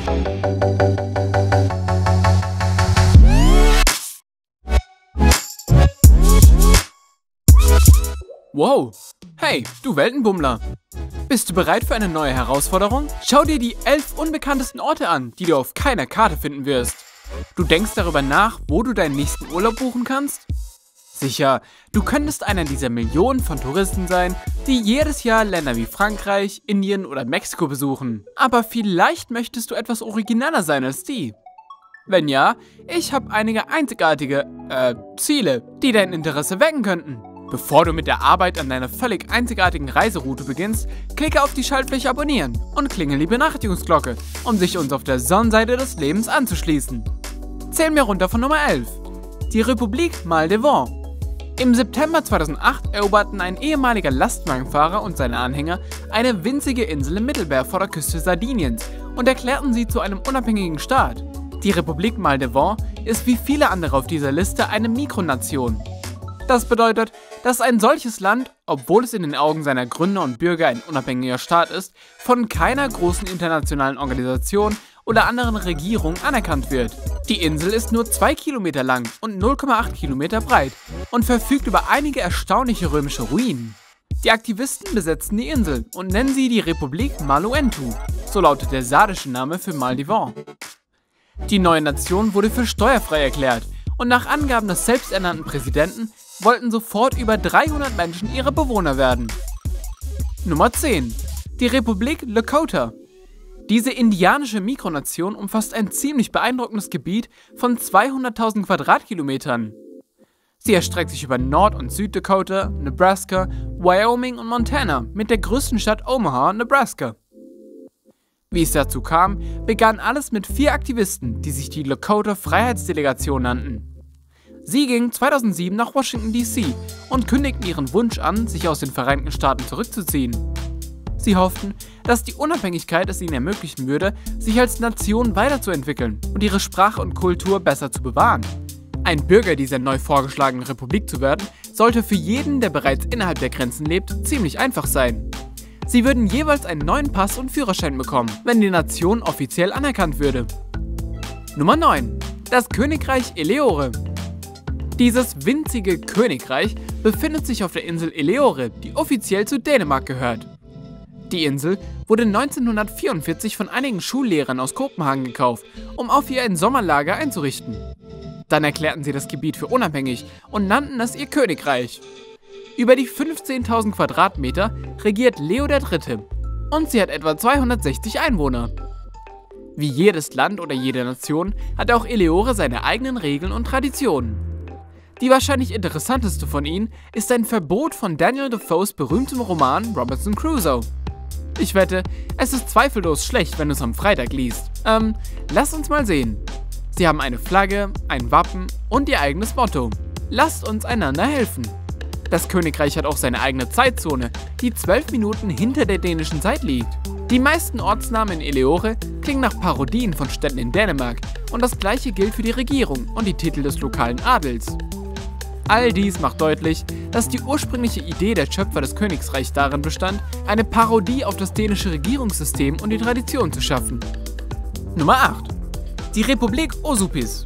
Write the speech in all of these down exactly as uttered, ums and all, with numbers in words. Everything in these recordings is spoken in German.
Wow! Hey, du Weltenbummler! Bist du bereit für eine neue Herausforderung? Schau dir die elf unbekanntesten Orte an, die du auf keiner Karte finden wirst. Du denkst darüber nach, wo du deinen nächsten Urlaub buchen kannst? Sicher, du könntest einer dieser Millionen von Touristen sein, die jedes Jahr Länder wie Frankreich, Indien oder Mexiko besuchen. Aber vielleicht möchtest du etwas originaler sein als die. Wenn ja, ich habe einige einzigartige, äh, Ziele, die dein Interesse wecken könnten. Bevor du mit der Arbeit an deiner völlig einzigartigen Reiseroute beginnst, klicke auf die Schaltfläche Abonnieren und klingel die Benachrichtigungsglocke, um sich uns auf der Sonnenseite des Lebens anzuschließen. Zähl mir runter von Nummer elf. Die Republik Mal de Vent. Im September zweitausendacht eroberten ein ehemaliger Lastwagenfahrer und seine Anhänger eine winzige Insel im Mittelmeer vor der Küste Sardiniens und erklärten sie zu einem unabhängigen Staat. Die Republik Mal de Vent ist wie viele andere auf dieser Liste eine Mikronation. Das bedeutet, dass ein solches Land, obwohl es in den Augen seiner Gründer und Bürger ein unabhängiger Staat ist, von keiner großen internationalen Organisation oder anderen Regierung anerkannt wird. Die Insel ist nur zwei Kilometer lang und null Komma acht Kilometer breit und verfügt über einige erstaunliche römische Ruinen. Die Aktivisten besetzen die Insel und nennen sie die Republik Maluentu, so lautet der sardische Name für Mal de Vent. Die neue Nation wurde für steuerfrei erklärt und nach Angaben des selbsternannten Präsidenten wollten sofort über dreihundert Menschen ihre Bewohner werden. Nummer zehn. Die Republik Lakota. Diese indianische Mikronation umfasst ein ziemlich beeindruckendes Gebiet von zweihunderttausend Quadratkilometern. Sie erstreckt sich über Nord- und Süddakota, Nebraska, Wyoming und Montana mit der größten Stadt Omaha, Nebraska. Wie es dazu kam, begann alles mit vier Aktivisten, die sich die Lakota Freiheitsdelegation nannten. Sie gingen zweitausendsieben nach Washington D C und kündigten ihren Wunsch an, sich aus den Vereinigten Staaten zurückzuziehen. Sie hofften, dass die Unabhängigkeit es ihnen ermöglichen würde, sich als Nation weiterzuentwickeln und ihre Sprache und Kultur besser zu bewahren. Ein Bürger dieser neu vorgeschlagenen Republik zu werden, sollte für jeden, der bereits innerhalb der Grenzen lebt, ziemlich einfach sein. Sie würden jeweils einen neuen Pass und Führerschein bekommen, wenn die Nation offiziell anerkannt würde. Nummer neun. Das Königreich Eleore. Dieses winzige Königreich befindet sich auf der Insel Eleore, die offiziell zu Dänemark gehört. Die Insel wurde neunzehnhundertvierundvierzig von einigen Schullehrern aus Kopenhagen gekauft, um auf ihr ein Sommerlager einzurichten. Dann erklärten sie das Gebiet für unabhängig und nannten es ihr Königreich. Über die fünfzehntausend Quadratmeter regiert Leo der Dritte und sie hat etwa zweihundertsechzig Einwohner. Wie jedes Land oder jede Nation hat auch Eleore seine eigenen Regeln und Traditionen. Die wahrscheinlich interessanteste von ihnen ist ein Verbot von Daniel Defoes berühmtem Roman Robinson Crusoe. Ich wette, es ist zweifellos schlecht, wenn du es am Freitag liest. Ähm, lass uns mal sehen. Sie haben eine Flagge, ein Wappen und ihr eigenes Motto. Lasst uns einander helfen. Das Königreich hat auch seine eigene Zeitzone, die zwölf Minuten hinter der dänischen Zeit liegt. Die meisten Ortsnamen in Eleore klingen nach Parodien von Städten in Dänemark und das gleiche gilt für die Regierung und die Titel des lokalen Adels. All dies macht deutlich, dass die ursprüngliche Idee der Schöpfer des Königreichs darin bestand, eine Parodie auf das dänische Regierungssystem und die Tradition zu schaffen. Nummer acht. Die Republik Osupis.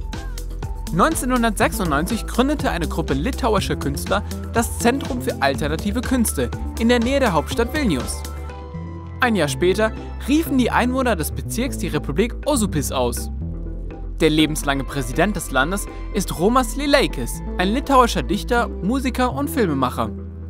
neunzehnhundertsechsundneunzig gründete eine Gruppe litauischer Künstler das Zentrum für alternative Künste in der Nähe der Hauptstadt Vilnius. Ein Jahr später riefen die Einwohner des Bezirks die Republik Osupis aus. Der lebenslange Präsident des Landes ist Romas Lileikis, ein litauischer Dichter, Musiker und Filmemacher.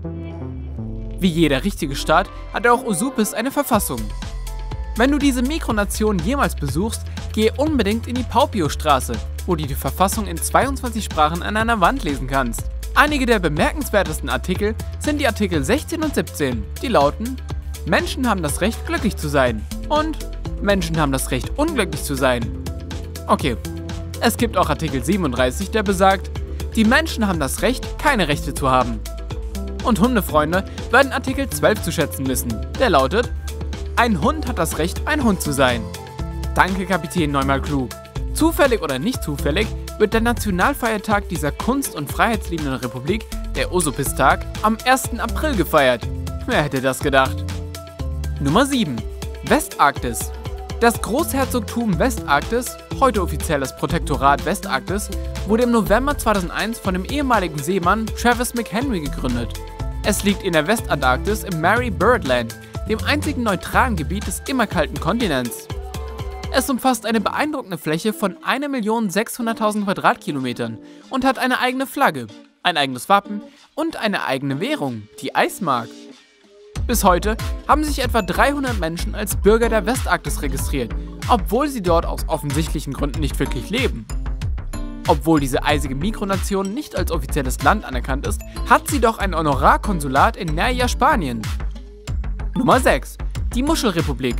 Wie jeder richtige Staat hat auch Osupis eine Verfassung. Wenn du diese Mikronation jemals besuchst, gehe unbedingt in die Paupio-Straße, wo du die Verfassung in zweiundzwanzig Sprachen an einer Wand lesen kannst. Einige der bemerkenswertesten Artikel sind die Artikel sechzehn und siebzehn, die lauten: Menschen haben das Recht, glücklich zu sein und Menschen haben das Recht, unglücklich zu sein. Okay, es gibt auch Artikel siebenunddreißig, der besagt, die Menschen haben das Recht, keine Rechte zu haben. Und Hundefreunde werden Artikel zwölf zu schätzen wissen, der lautet: Ein Hund hat das Recht, ein Hund zu sein. Danke, Kapitän Neumal-Klug. Zufällig oder nicht zufällig wird der Nationalfeiertag dieser kunst- und freiheitsliebenden Republik, der Osupis-Tag, am ersten April gefeiert. Wer hätte das gedacht? Nummer sieben. Westarktis. Das Großherzogtum Westarktis, heute offiziell das Protektorat Westarktis, wurde im November zweitausendeins von dem ehemaligen Seemann Travis McHenry gegründet. Es liegt in der Westantarktis im Mary Byrd Land, dem einzigen neutralen Gebiet des immer kalten Kontinents. Es umfasst eine beeindruckende Fläche von eine Million sechshunderttausend Quadratkilometern und hat eine eigene Flagge, ein eigenes Wappen und eine eigene Währung, die Eismark. Bis heute haben sich etwa dreihundert Menschen als Bürger der Westarktis registriert, obwohl sie dort aus offensichtlichen Gründen nicht wirklich leben. Obwohl diese eisige Mikronation nicht als offizielles Land anerkannt ist, hat sie doch ein Honorarkonsulat in Nerja, Spanien. Nummer sechs. Die Muschelrepublik.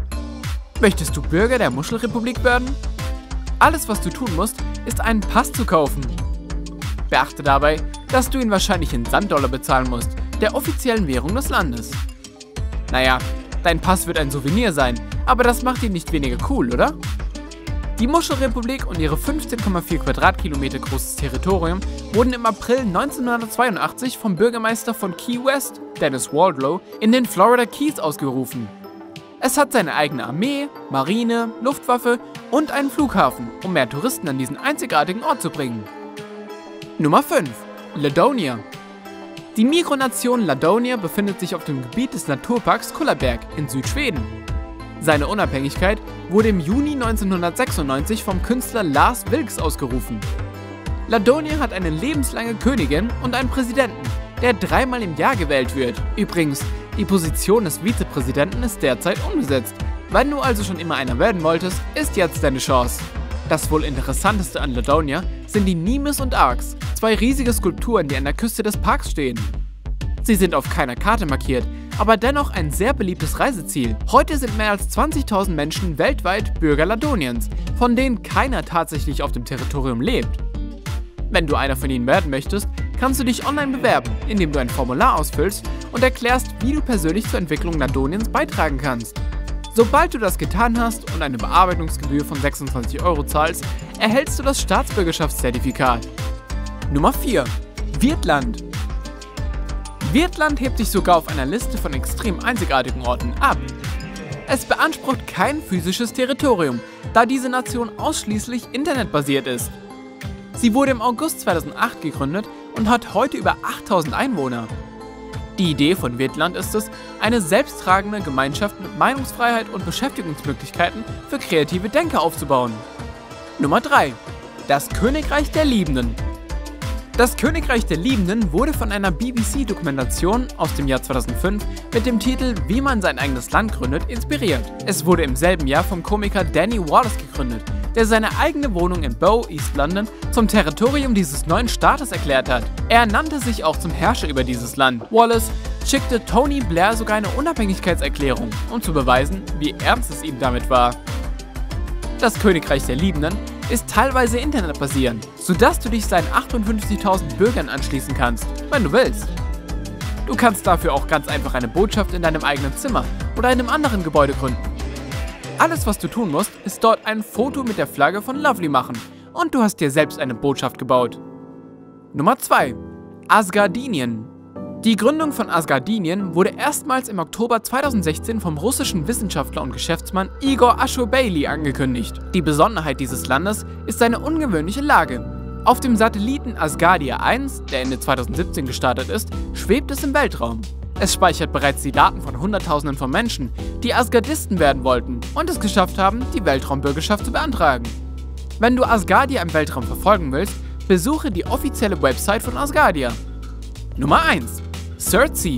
Möchtest du Bürger der Muschelrepublik werden? Alles, was du tun musst, ist einen Pass zu kaufen. Beachte dabei, dass du ihn wahrscheinlich in Sanddollar bezahlen musst, der offiziellen Währung des Landes. Naja, dein Pass wird ein Souvenir sein, aber das macht ihn nicht weniger cool, oder? Die Muschelrepublik und ihre fünfzehn Komma vier Quadratkilometer großes Territorium wurden im April neunzehnhundertzweiundachtzig vom Bürgermeister von Key West, Dennis Wardlow, in den Florida Keys ausgerufen. Es hat seine eigene Armee, Marine, Luftwaffe und einen Flughafen, um mehr Touristen an diesen einzigartigen Ort zu bringen. Nummer fünf. Ladonia. Die Mikronation Ladonia befindet sich auf dem Gebiet des Naturparks Kullaberg in Südschweden. Seine Unabhängigkeit wurde im Juni neunzehnhundertsechsundneunzig vom Künstler Lars Vilks ausgerufen. Ladonia hat eine lebenslange Königin und einen Präsidenten, der dreimal im Jahr gewählt wird. Übrigens, die Position des Vizepräsidenten ist derzeit unbesetzt. Wenn du also schon immer einer werden wolltest, ist jetzt deine Chance. Das wohl interessanteste an Ladonia sind die Nemes und Arcs, zwei riesige Skulpturen, die an der Küste des Parks stehen. Sie sind auf keiner Karte markiert, aber dennoch ein sehr beliebtes Reiseziel. Heute sind mehr als zwanzigtausend Menschen weltweit Bürger Ladoniens, von denen keiner tatsächlich auf dem Territorium lebt. Wenn du einer von ihnen werden möchtest, kannst du dich online bewerben, indem du ein Formular ausfüllst und erklärst, wie du persönlich zur Entwicklung Ladoniens beitragen kannst. Sobald du das getan hast und eine Bearbeitungsgebühr von sechsundzwanzig Euro zahlst, erhältst du das Staatsbürgerschaftszertifikat. Nummer vier. Vietland. Vietland hebt sich sogar auf einer Liste von extrem einzigartigen Orten ab. Es beansprucht kein physisches Territorium, da diese Nation ausschließlich internetbasiert ist. Sie wurde im August zweitausendacht gegründet und hat heute über achttausend Einwohner. Die Idee von Vietland ist es, eine selbsttragende Gemeinschaft mit Meinungsfreiheit und Beschäftigungsmöglichkeiten für kreative Denker aufzubauen. Nummer drei. Das Königreich der Liebenden. Das Königreich der Liebenden wurde von einer B B C-Dokumentation aus dem Jahr zweitausendfünf mit dem Titel Wie man sein eigenes Land gründet inspiriert. Es wurde im selben Jahr vom Komiker Danny Wallace gegründet, der seine eigene Wohnung in Bow, East London, zum Territorium dieses neuen Staates erklärt hat. Er nannte sich auch zum Herrscher über dieses Land. Wallace schickte Tony Blair sogar eine Unabhängigkeitserklärung, um zu beweisen, wie ernst es ihm damit war. Das Königreich der Liebenden ist teilweise internetbasierend, sodass du dich seinen achtundfünfzigtausend Bürgern anschließen kannst, wenn du willst. Du kannst dafür auch ganz einfach eine Botschaft in deinem eigenen Zimmer oder einem anderen Gebäude gründen. Alles, was du tun musst, ist dort ein Foto mit der Flagge von Lovely machen und du hast dir selbst eine Botschaft gebaut. Nummer zwei. Asgardinien. Die Gründung von Asgardinien wurde erstmals im Oktober zweitausendsechzehn vom russischen Wissenschaftler und Geschäftsmann Igor Ashurbeily angekündigt. Die Besonderheit dieses Landes ist seine ungewöhnliche Lage. Auf dem Satelliten Asgardia eins, der Ende zweitausendsiebzehn gestartet ist, schwebt es im Weltraum. Es speichert bereits die Daten von Hunderttausenden von Menschen, die Asgardisten werden wollten und es geschafft haben, die Weltraumbürgerschaft zu beantragen. Wenn du Asgardia im Weltraum verfolgen willst, besuche die offizielle Website von Asgardia. Nummer eins. Surtsey.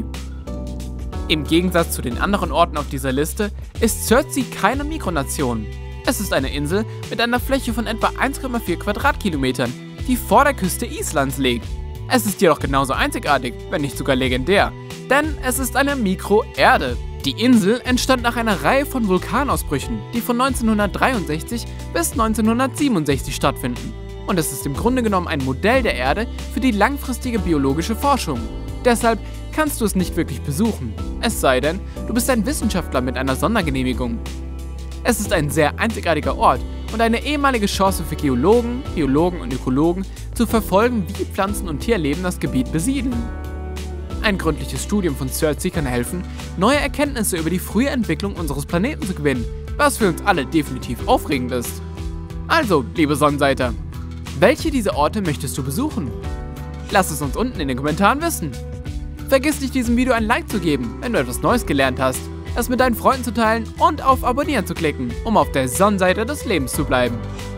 Im Gegensatz zu den anderen Orten auf dieser Liste ist Surtsey keine Mikronation. Es ist eine Insel mit einer Fläche von etwa eins Komma vier Quadratkilometern, die vor der Küste Islands liegt. Es ist jedoch genauso einzigartig, wenn nicht sogar legendär, denn es ist eine Mikroerde. Die Insel entstand nach einer Reihe von Vulkanausbrüchen, die von neunzehnhundertdreiundsechzig bis neunzehnhundertsiebenundsechzig stattfinden. Und es ist im Grunde genommen ein Modell der Erde für die langfristige biologische Forschung. Deshalb kannst du es nicht wirklich besuchen, es sei denn, du bist ein Wissenschaftler mit einer Sondergenehmigung. Es ist ein sehr einzigartiger Ort und eine ehemalige Chance für Geologen, Biologen und Ökologen zu verfolgen, wie Pflanzen- und Tierleben das Gebiet besiedeln. Ein gründliches Studium von Surtsey kann helfen, neue Erkenntnisse über die frühe Entwicklung unseres Planeten zu gewinnen, was für uns alle definitiv aufregend ist. Also, liebe Sonnenseiter, welche dieser Orte möchtest du besuchen? Lass es uns unten in den Kommentaren wissen. Vergiss nicht, diesem Video ein Like zu geben, wenn du etwas Neues gelernt hast, es mit deinen Freunden zu teilen und auf Abonnieren zu klicken, um auf der Sonnenseite des Lebens zu bleiben.